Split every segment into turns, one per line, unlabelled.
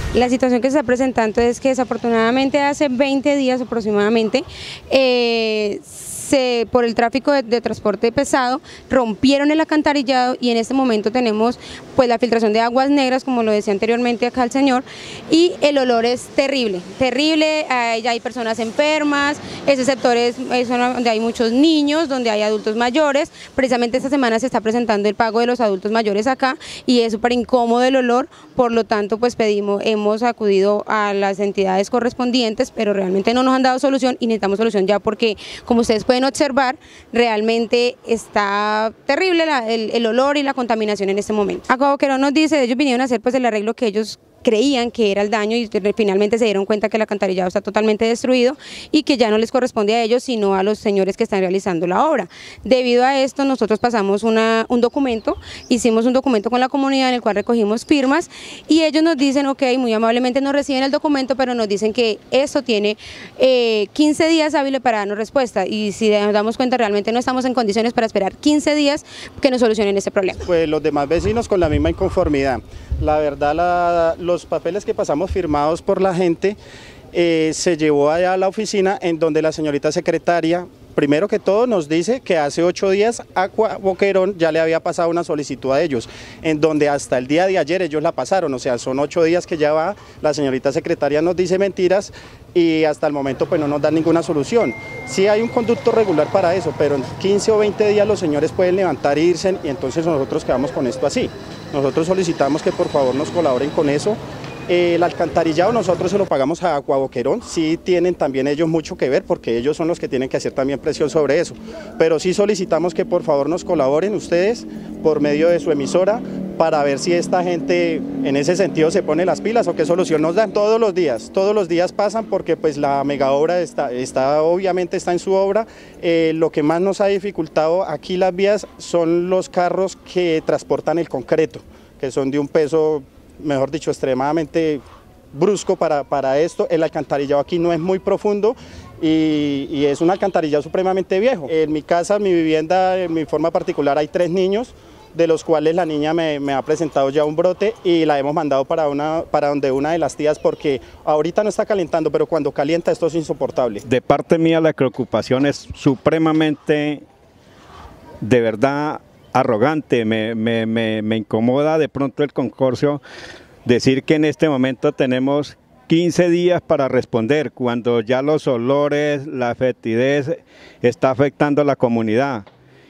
La situación que se está presentando es que desafortunadamente hace 20 días aproximadamente, por el tráfico de transporte pesado, rompieron el alcantarillado y en este momento tenemos pues la filtración de aguas negras, como lo decía anteriormente acá el señor, y el olor es terrible, terrible, ya hay personas enfermas, ese sector es donde hay muchos niños, donde hay adultos mayores. Precisamente esta semana se está presentando el pago de los adultos mayores acá y es súper incómodo el olor, por lo tanto pues hemos acudido a las entidades correspondientes, pero realmente no nos han dado solución y necesitamos solución ya, porque como ustedes pueden observar, realmente está terrible el olor y la contaminación en este momento. Agua Boquerón nos dice, ellos vinieron a hacer pues el arreglo que ellos creían que era el daño y finalmente se dieron cuenta que el alcantarillado está totalmente destruido y que ya no les corresponde a ellos sino a los señores que están realizando la obra. Debido a esto nosotros pasamos un documento, hicimos un documento con la comunidad en el cual recogimos firmas y ellos nos dicen, ok, muy amablemente nos reciben el documento, pero nos dicen que esto tiene 15 días hábiles para darnos respuesta y si nos damos cuenta realmente no estamos en condiciones para esperar 15 días que nos solucionen ese problema.
Pues los demás vecinos con la misma inconformidad. La verdad, los papeles que pasamos firmados por la gente se llevó allá a la oficina en donde la señorita secretaria, primero que todo nos dice que hace 8 días Agua Boquerón ya le había pasado una solicitud a ellos, en donde hasta el día de ayer ellos la pasaron, o sea, son 8 días que ya va, la señorita secretaria nos dice mentiras y hasta el momento pues no nos dan ninguna solución. Sí hay un conducto regular para eso, pero en 15 o 20 días los señores pueden levantar e irse y entonces nosotros quedamos con esto así. Nosotros solicitamos que por favor nos colaboren con eso. El alcantarillado nosotros se lo pagamos a Agua Boquerón, sí tienen también ellos mucho que ver porque ellos son los que tienen que hacer también presión sobre eso, pero sí solicitamos que por favor nos colaboren ustedes por medio de su emisora para ver si esta gente en ese sentido se pone las pilas o qué solución nos dan. Todos los días pasan porque pues la mega obra obviamente está en su obra. Lo que más nos ha dificultado aquí las vías son los carros que transportan el concreto, que son de un peso, mejor dicho, extremadamente brusco para esto. El alcantarillado aquí no es muy profundo y es un alcantarillado supremamente viejo. En mi casa, en mi vivienda, en mi forma particular hay 3 niños, de los cuales la niña me ha presentado ya un brote y la hemos mandado para donde una de las tías porque ahorita no está calentando, pero cuando calienta esto es insoportable.
De parte mía la preocupación es supremamente, de verdad, arrogante, me incomoda de pronto el consorcio decir que en este momento tenemos 15 días para responder cuando ya los olores, la fetidez está afectando a la comunidad.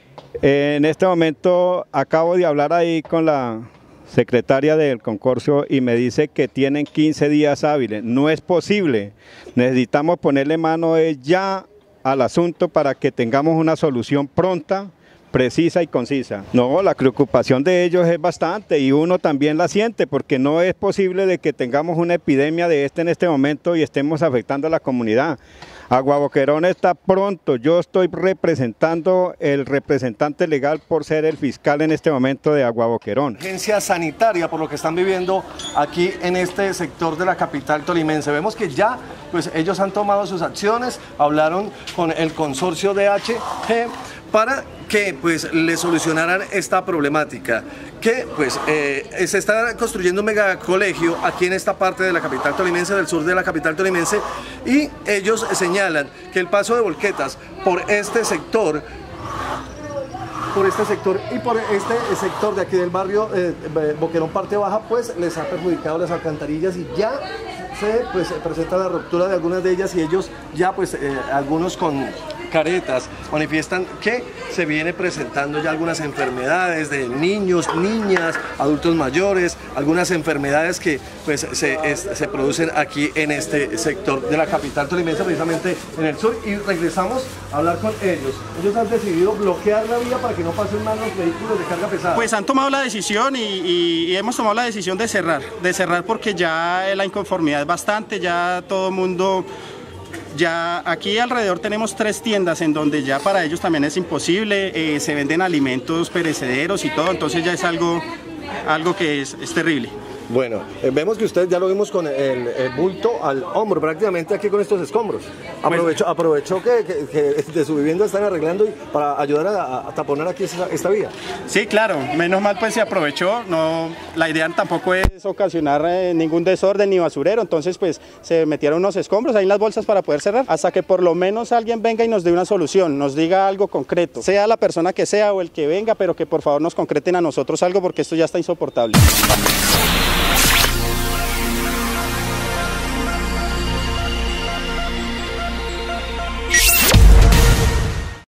En este momento acabo de hablar ahí con la secretaria del consorcio y me dice que tienen 15 días hábiles. No es posible, necesitamos ponerle mano ya al asunto para que tengamos una solución pronta, precisa y concisa. No, la preocupación de ellos es bastante y uno también la siente porque no es posible de que tengamos una epidemia de en este momento y estemos afectando a la comunidad. Agua Boquerón está pronto, yo estoy representando el representante legal por ser el fiscal en este momento de Agua Boquerón.
Agencia sanitaria por lo que están viviendo aquí en este sector de la capital tolimense. Vemos que ya pues ellos han tomado sus acciones, hablaron con el consorcio de DHG para que pues le solucionaran esta problemática, que pues se está construyendo un megacolegio aquí en esta parte de la capital tolimense, del sur de la capital tolimense, y ellos señalan que el paso de volquetas por este sector y por este sector de aquí del barrio Boquerón parte baja, pues les ha perjudicado las alcantarillas y ya se presenta la ruptura de algunas de ellas y ellos ya pues algunos con caretas manifiestan que se viene presentando ya algunas enfermedades de niños, niñas, adultos mayores, algunas enfermedades que pues se producen aquí en este sector de la capital tolimense, precisamente en el sur, y regresamos a hablar con ellos. Ellos han decidido bloquear la vía para que no pasen más los vehículos de carga pesada.
Pues han tomado la decisión y hemos tomado la decisión de cerrar porque ya la inconformidad es bastante, ya todo el mundo. Ya aquí alrededor tenemos 3 tiendas en donde ya para ellos también es imposible, se venden alimentos perecederos y todo, entonces ya es algo que es terrible.
Bueno, vemos que usted ya lo vimos con el bulto al hombro, prácticamente aquí con estos escombros. Aprovechó que de su vivienda están arreglando para ayudar a taponar aquí esta vía.
Sí, claro, menos mal pues se aprovechó, no, la idea tampoco es
ocasionar ningún desorden ni basurero, entonces pues se metieron unos escombros ahí en las bolsas para poder cerrar, hasta que por lo menos alguien venga y nos dé una solución, nos diga algo concreto, sea la persona que sea o el que venga, pero que por favor nos concreten a nosotros algo porque esto ya está insoportable.